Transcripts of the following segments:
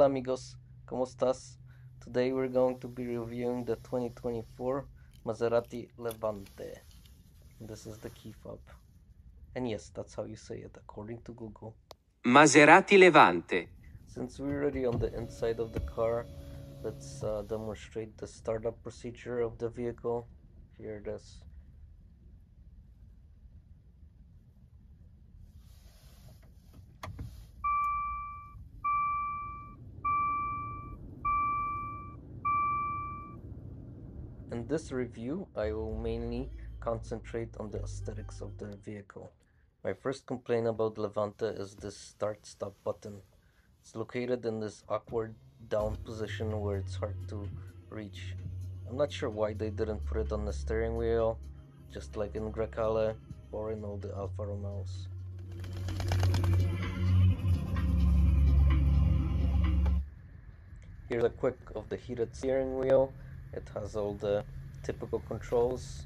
Hola amigos, ¿cómo estás? Today we're going to be reviewing the 2024 Maserati Levante. This is the key fob. And yes, that's how you say it according to Google. Maserati Levante. Since we're already on the inside of the car, let's demonstrate the startup procedure of the vehicle. Here it is. In this review, I will mainly concentrate on the aesthetics of the vehicle. My first complaint about Levante is this start-stop button. It's located in this awkward down position where it's hard to reach. I'm not sure why they didn't put it on the steering wheel, just like in Grecale or in all the Alfa Romeos. Here's a quick of the heated steering wheel. It has all the typical controls.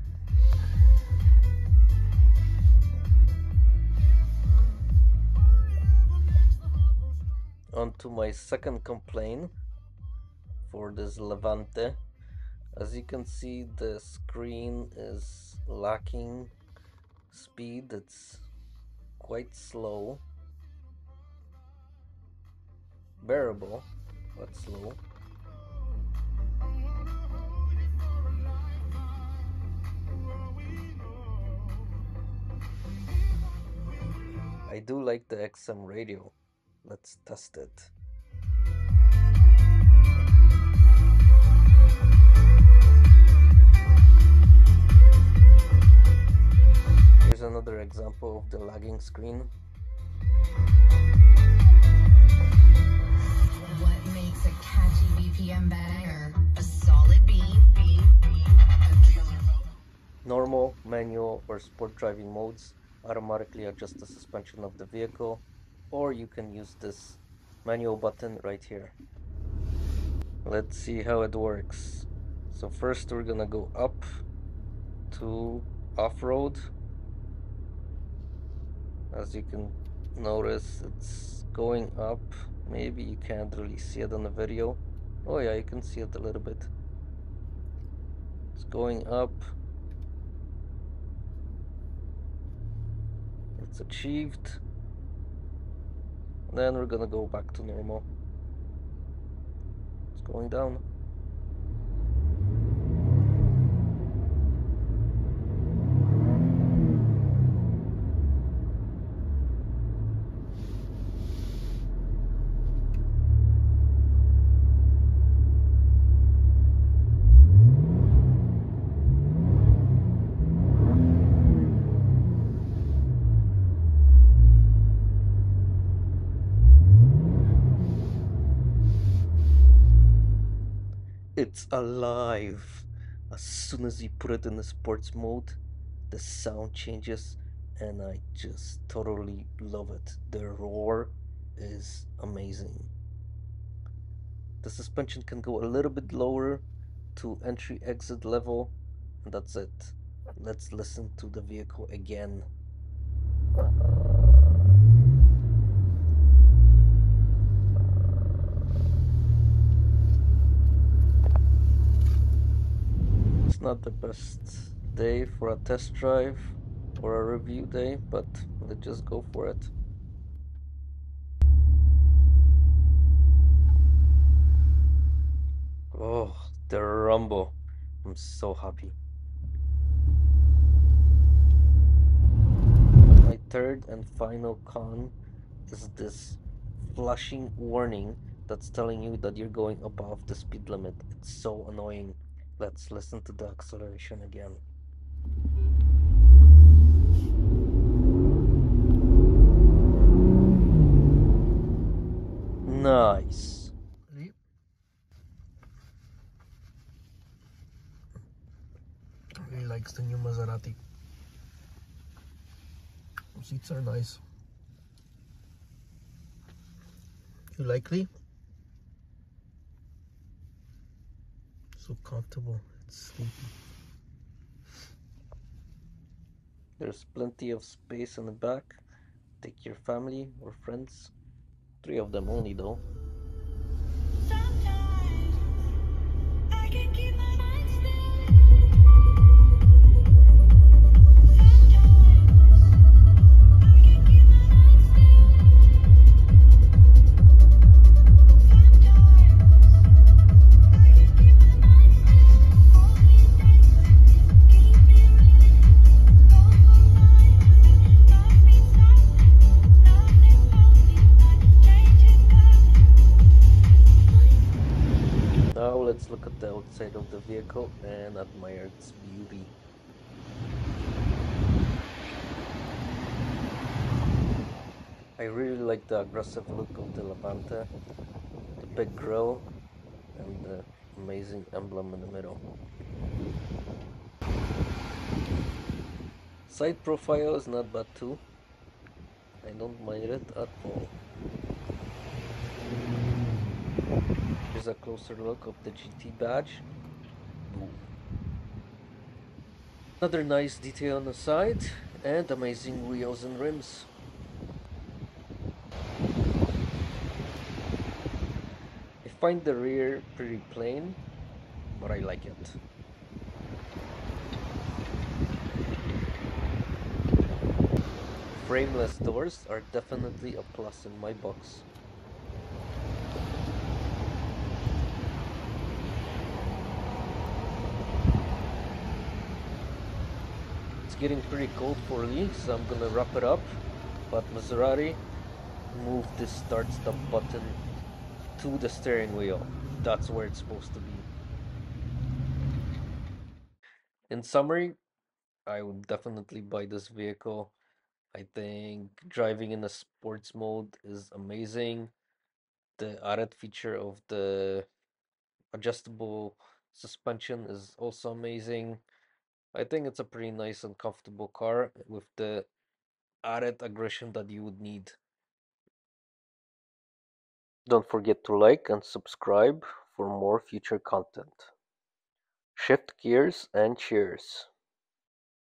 On to my second complaint for this Levante. As you can see, the screen is lacking speed. It's quite slow. Bearable, but slow. I do like the XM radio. Let's test it. Here's another example of the lagging screen. What makes a catchy BPM banger? A solid beat. Normal, manual, or sport driving modes automatically adjust the suspension of the vehicle, or you can use this manual button right here. Let's see how it works. So first we're gonna go up to off-road. As you can notice, it's going up. Maybe you can't really see it on the video. Oh yeah, you can see it a little bit. It's going up. It's achieved. Then we're gonna go back to normal. It's going down. It's alive. As soon as you put it in the sports mode, the sound changes and I just totally love it. The roar is amazing. The suspension can go a little bit lower to entry exit level, and that's it. Let's listen to the vehicle again. It's not the best day for a test drive or a review day, but let's just go for it. Oh, the rumble. I'm so happy. My third and final con is this flashing warning that's telling you that you're going above the speed limit. It's so annoying. Let's listen to the acceleration again. Nice. He likes the new Maserati. Seats are nice. You like Lee? So comfortable. It's sleepy. There's plenty of space in the back. Take your family or friends. 3 of them only though. let's look at the outside of the vehicle and admire its beauty. I really like the aggressive look of the Levante, the big grille, and the amazing emblem in the middle. Side profile is not bad too. I don't mind it at all. Here's a closer look of the GT badge. Boom. Another nice detail on the side, and amazing wheels and rims. I find the rear pretty plain, but I like it. Frameless doors are definitely a plus in my box. It's getting pretty cold for me, so I'm gonna wrap it up. But Maserati, move this start stop button to the steering wheel. That's where it's supposed to be. In summary, I would definitely buy this vehicle. I think driving in a sports mode is amazing. The added feature of the adjustable suspension is also amazing. I think it's a pretty nice and comfortable car with the added aggression that you would need. Don't forget to like and subscribe for more future content. Shift gears and cheers.